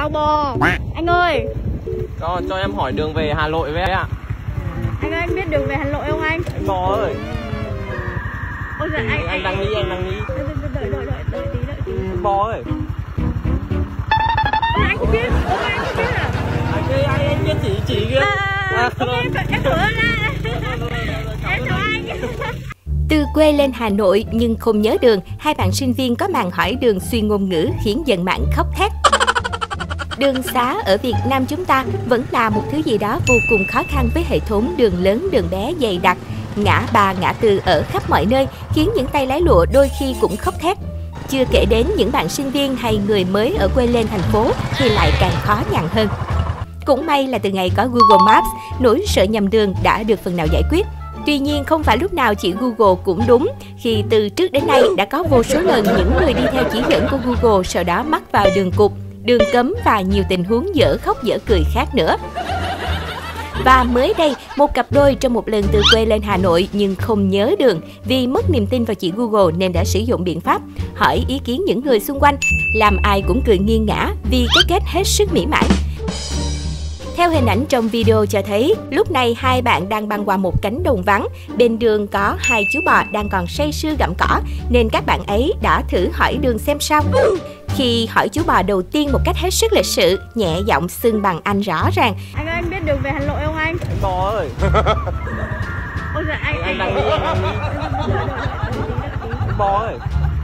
Chào bò. Anh ơi. Cho em hỏi đường về Hà Nội với ạ. Anh biết đường về Hà Nội không anh? Anh bò ơi. Ôi giời, anh đang nghĩ. Đợi tí. Bò ơi. Anh không biết, anh không biết à? Anh biết chỉ kia. Em thử ra. Em chào anh. Từ quê lên Hà Nội nhưng không nhớ đường, hai bạn sinh viên có màn hỏi đường xuyên ngôn ngữ khiến dân mạng khóc thét. Đường xá ở Việt Nam chúng ta vẫn là một thứ gì đó vô cùng khó khăn với hệ thống đường lớn đường bé dày đặc, ngã ba ngã tư ở khắp mọi nơi khiến những tay lái lụa đôi khi cũng khóc thét. Chưa kể đến những bạn sinh viên hay người mới ở quê lên thành phố thì lại càng khó nhằn hơn. Cũng may là từ ngày có Google Maps, nỗi sợ nhầm đường đã được phần nào giải quyết. Tuy nhiên không phải lúc nào chị Google cũng đúng, khi từ trước đến nay đã có vô số lần những người đi theo chỉ dẫn của Google sau đó mắc vào đường cụt, đường cấm và nhiều tình huống dở khóc dở cười khác nữa. Và mới đây, một cặp đôi trong một lần từ quê lên Hà Nội nhưng không nhớ đường vì mất niềm tin vào chị Google nên đã sử dụng biện pháp hỏi ý kiến những người xung quanh, làm ai cũng cười nghiêng ngã vì cái kết hết sức mỉa mai. Theo hình ảnh trong video cho thấy, lúc này hai bạn đang băng qua một cánh đồng vắng, bên đường có hai chú bò đang còn say sưa gặm cỏ nên các bạn ấy đã thử hỏi đường xem sao. Khi hỏi chú bò đầu tiên một cách hết sức lịch sự, nhẹ giọng xưng bằng Anh rõ ràng. Anh ơi, anh biết đường về Hà Nội không anh? Anh bò ơi. Ôi giời, anh đang nghĩ. Anh bò ơi.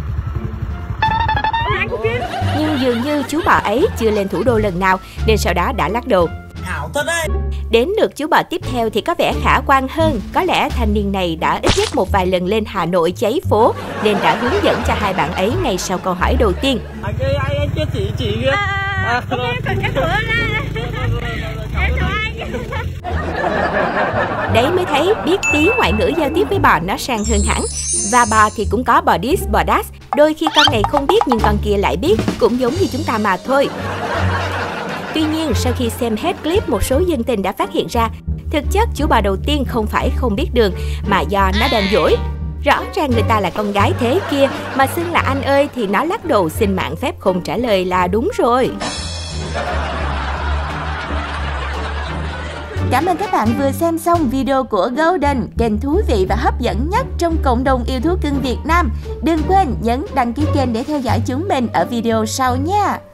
Anh không biết. Nhưng dường như chú bò ấy chưa lên thủ đô lần nào nên sau đó đã lắc đầu. Hảo thật đấy. Đến lượt chú bò tiếp theo thì có vẻ khả quan hơn. Có lẽ thanh niên này đã ít nhất một vài lần lên Hà Nội cháy phố nên đã hướng dẫn cho hai bạn ấy ngay sau câu hỏi đầu tiên. Anh chưa chỉ kia. Em thử ra. Em chào anh. Đấy mới thấy biết tí ngoại ngữ giao tiếp với bò nó sang hơn hẳn. Và bò thì cũng có bò this, bò that. Đôi khi con này không biết nhưng con kia lại biết, cũng giống như chúng ta mà thôi. Tuy nhiên, sau khi xem hết clip, một số dân tình đã phát hiện ra thực chất chú bò đầu tiên không phải không biết đường mà do nó đang dỗi. Rõ ràng người ta là con gái thế kia mà xưng là anh ơi thì nó lắc đầu xin mạng phép không trả lời là đúng rồi. Cảm ơn các bạn vừa xem xong video của Golden, kênh thú vị và hấp dẫn nhất trong cộng đồng yêu thú cưng Việt Nam. Đừng quên nhấn đăng ký kênh để theo dõi chúng mình ở video sau nha.